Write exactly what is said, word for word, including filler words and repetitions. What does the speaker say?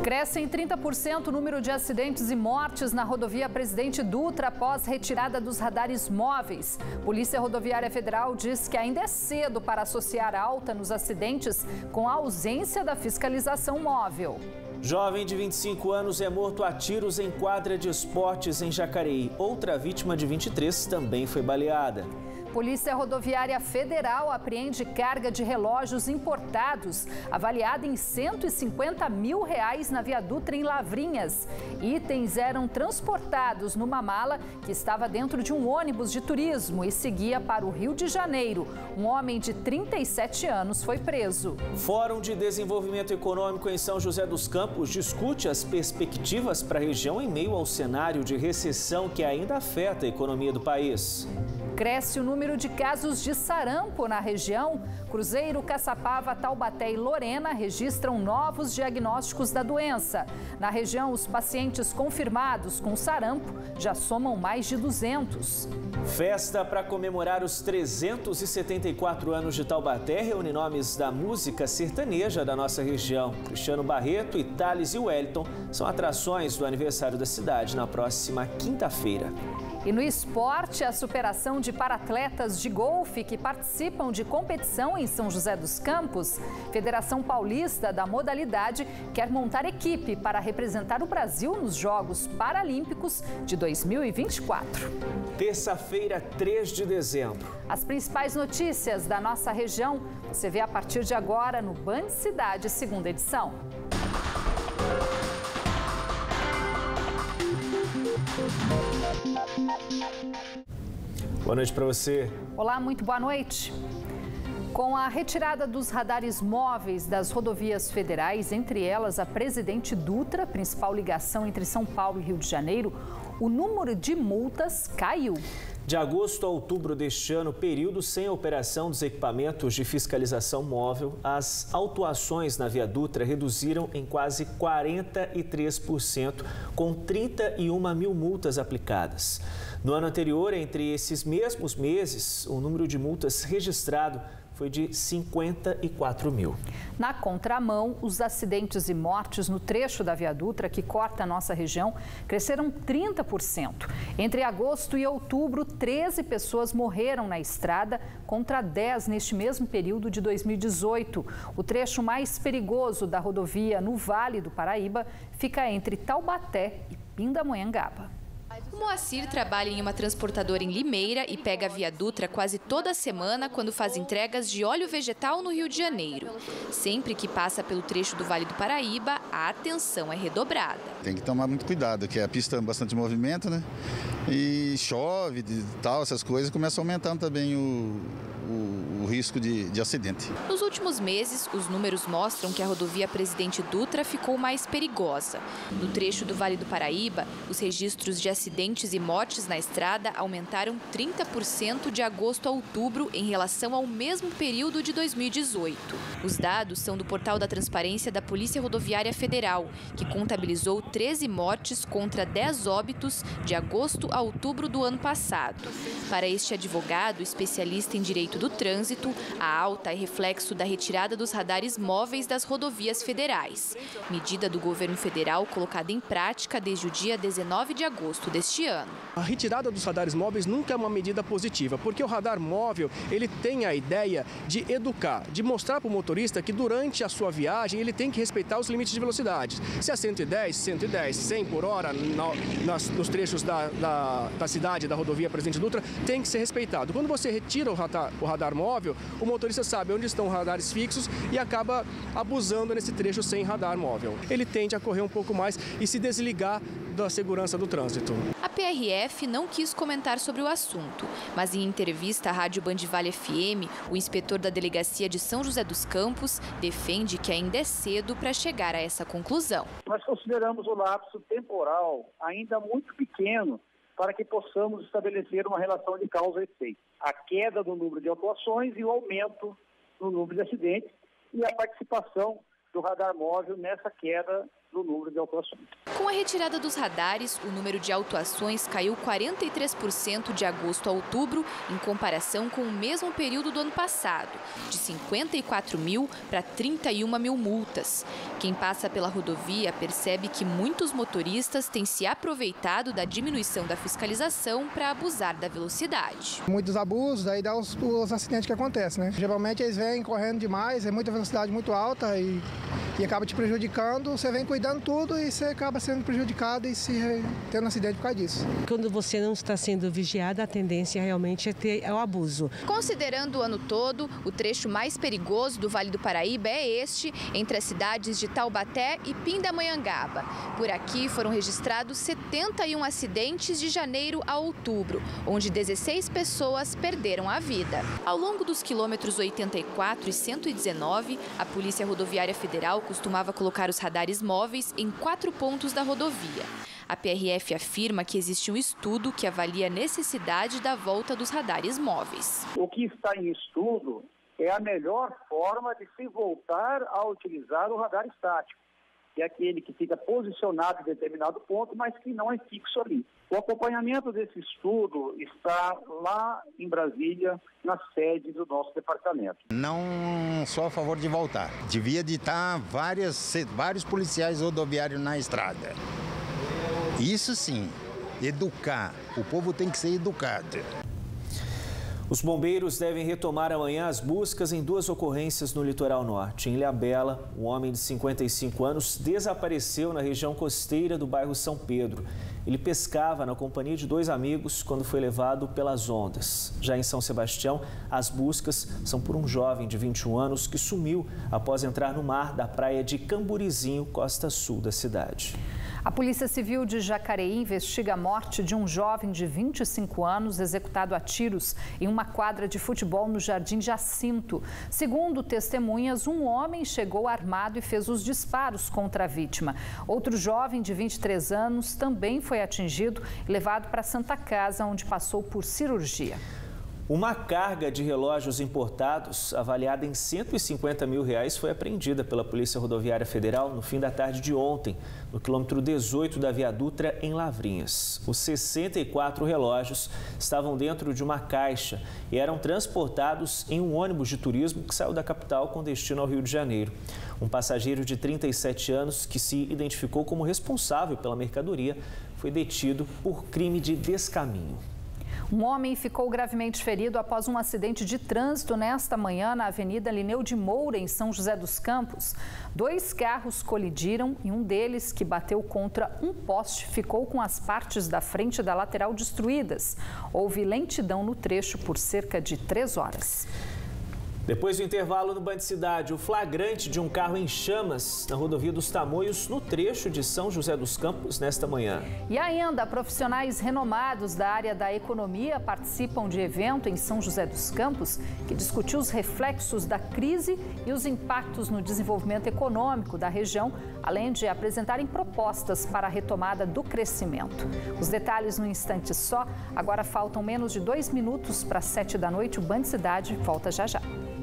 Cresce em trinta por cento o número de acidentes e mortes na rodovia Presidente Dutra após retirada dos radares móveis. Polícia Rodoviária Federal diz que ainda é cedo para associar alta nos acidentes com a ausência da fiscalização móvel. Jovem de vinte e cinco anos é morto a tiros em quadra de esportes em Jacareí. Outra vítima de vinte e três também foi baleada. Polícia Rodoviária Federal apreende carga de relógios importados, avaliada em cento e cinquenta mil reais na Via Dutra em Lavrinhas. Itens eram transportados numa mala que estava dentro de um ônibus de turismo e seguia para o Rio de Janeiro. Um homem de trinta e sete anos foi preso. Fórum de Desenvolvimento Econômico em São José dos Campos discute as perspectivas para a região em meio ao cenário de recessão que ainda afeta a economia do país. Cresce o número de casos de sarampo na região. Cruzeiro, Caçapava, Taubaté e Lorena registram novos diagnósticos da doença. Na região, os pacientes confirmados com sarampo já somam mais de duzentos. Festa para comemorar os trezentos e setenta e quatro anos de Taubaté reúne nomes da música sertaneja da nossa região. Cristiano Barreto, Thales e Wellington são atrações do aniversário da cidade na próxima quinta-feira. E no esporte, a superação de paratletas de golfe que participam de competição em São José dos Campos. Federação Paulista da modalidade quer montar equipe para representar o Brasil nos Jogos Paralímpicos de dois mil e vinte e quatro. Terça-feira, três de dezembro. As principais notícias da nossa região você vê a partir de agora no Band Cidade, segunda edição. Boa noite para você. Olá, muito boa noite. Com a retirada dos radares móveis das rodovias federais, entre elas a Presidente Dutra, principal ligação entre São Paulo e Rio de Janeiro, o número de multas caiu. De agosto a outubro deste ano, período sem operação dos equipamentos de fiscalização móvel, as autuações na Via Dutra reduziram em quase quarenta e três por cento, com trinta e uma mil multas aplicadas. No ano anterior, entre esses mesmos meses, o número de multas registrado foi de cinquenta e quatro mil. Na contramão, os acidentes e mortes no trecho da Via Dutra, que corta a nossa região, cresceram trinta por cento. Entre agosto e outubro, treze pessoas morreram na estrada, contra dez neste mesmo período de dois mil e dezoito. O trecho mais perigoso da rodovia no Vale do Paraíba fica entre Taubaté e Pindamonhangaba. O Moacir trabalha em uma transportadora em Limeira e pega a Via Dutra quase toda semana quando faz entregas de óleo vegetal no Rio de Janeiro. Sempre que passa pelo trecho do Vale do Paraíba, a atenção é redobrada. Tem que tomar muito cuidado, que a pista tem bastante movimento, né? E chove e tal, essas coisas, começa aumentando também o, o, o risco de, de acidente. Nos últimos meses, os números mostram que a rodovia Presidente Dutra ficou mais perigosa. No trecho do Vale do Paraíba, os registros de acidentes e mortes na estrada aumentaram trinta por cento de agosto a outubro em relação ao mesmo período de dois mil e dezoito. Os dados são do portal da Transparência da Polícia Rodoviária Federal, que contabilizou treze mortes contra dez óbitos de agosto a outubro do ano passado. Para este advogado, especialista em direito do trânsito, a alta é reflexo da retirada dos radares móveis das rodovias federais, medida do governo federal colocada em prática desde o dia dezenove de agosto deste ano. A retirada dos radares móveis nunca é uma medida positiva, porque o radar móvel ele tem a ideia de educar, de mostrar para o motorista que durante a sua viagem ele tem que respeitar os limites de velocidade. Se é cento e dez, cento e dez, cem por hora na, nas, nos trechos da, da da cidade, da rodovia Presidente Dutra, tem que ser respeitado. Quando você retira o radar, o radar móvel, o motorista sabe onde estão os radares fixos e acaba abusando nesse trecho sem radar móvel. Ele tende a correr um pouco mais e se desligar da segurança do trânsito. A P R F não quis comentar sobre o assunto, mas em entrevista à Rádio Band Vale F M, o inspetor da Delegacia de São José dos Campos defende que ainda é cedo para chegar a essa conclusão. Nós consideramos o lapso temporal ainda muito pequeno para que possamos estabelecer uma relação de causa e efeito. A queda do número de autuações e o aumento no número de acidentes e a participação do radar móvel nessa queda do número de autuações. Com a retirada dos radares, o número de autuações caiu quarenta e três por cento de agosto a outubro, em comparação com o mesmo período do ano passado, de cinquenta e quatro mil para trinta e uma mil multas. Quem passa pela rodovia percebe que muitos motoristas têm se aproveitado da diminuição da fiscalização para abusar da velocidade. Muitos abusos, aí dá os, os acidentes que acontecem, né? Geralmente eles vêm correndo demais, é muita velocidade muito alta e, e acaba te prejudicando. Você vem cuidando tudo e você acaba sendo prejudicado e se tendo um acidente por causa disso. Quando você não está sendo vigiado, a tendência realmente é ter é o abuso. Considerando o ano todo, o trecho mais perigoso do Vale do Paraíba é este, entre as cidades de Taubaté e Pindamonhangaba. Por aqui foram registrados setenta e um acidentes de janeiro a outubro, onde dezesseis pessoas perderam a vida. Ao longo dos quilômetros oitenta e quatro e cento e dezenove, a Polícia Rodoviária Federal costumava colocar os radares móveis em quatro pontos da rodovia. A P R F afirma que existe um estudo que avalia a necessidade da volta dos radares móveis. O que está em estudo é a melhor forma de se voltar a utilizar o radar estático, que é aquele que fica posicionado em determinado ponto, mas que não é fixo ali. O acompanhamento desse estudo está lá em Brasília, na sede do nosso departamento. Não sou a favor de voltar. Devia de estar várias, vários policiais rodoviários na estrada. Isso sim, educar. O povo tem que ser educado. Os bombeiros devem retomar amanhã as buscas em duas ocorrências no litoral norte. Em Ilhabela, um homem de cinquenta e cinco anos desapareceu na região costeira do bairro São Pedro. Ele pescava na companhia de dois amigos quando foi levado pelas ondas. Já em São Sebastião, as buscas são por um jovem de vinte e um anos que sumiu após entrar no mar da praia de Camburizinho, costa sul da cidade. A Polícia Civil de Jacareí investiga a morte de um jovem de vinte e cinco anos executado a tiros em uma quadra de futebol no Jardim Jacinto. Segundo testemunhas, um homem chegou armado e fez os disparos contra a vítima. Outro jovem de vinte e três anos também foi atingido e levado para a Santa Casa, onde passou por cirurgia. Uma carga de relógios importados, avaliada em cento e cinquenta mil reais, foi apreendida pela Polícia Rodoviária Federal no fim da tarde de ontem, no quilômetro dezoito da Via Dutra, em Lavrinhas. Os sessenta e quatro relógios estavam dentro de uma caixa e eram transportados em um ônibus de turismo que saiu da capital com destino ao Rio de Janeiro. Um passageiro de trinta e sete anos, que se identificou como responsável pela mercadoria, foi detido por crime de descaminho. Um homem ficou gravemente ferido após um acidente de trânsito nesta manhã na Avenida Lineu de Moura, em São José dos Campos. Dois carros colidiram e um deles, que bateu contra um poste, ficou com as partes da frente e da lateral destruídas. Houve lentidão no trecho por cerca de três horas. Depois do intervalo no Band Cidade, o flagrante de um carro em chamas na rodovia dos Tamoios, no trecho de São José dos Campos, nesta manhã. E ainda, profissionais renomados da área da economia participam de evento em São José dos Campos que discutiu os reflexos da crise e os impactos no desenvolvimento econômico da região, além de apresentarem propostas para a retomada do crescimento. Os detalhes no instante só. Agora faltam menos de dois minutos para sete da noite. O Band Cidade volta já já.